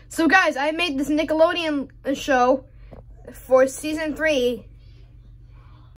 So guys, I made this Nickelodeon show for season 3.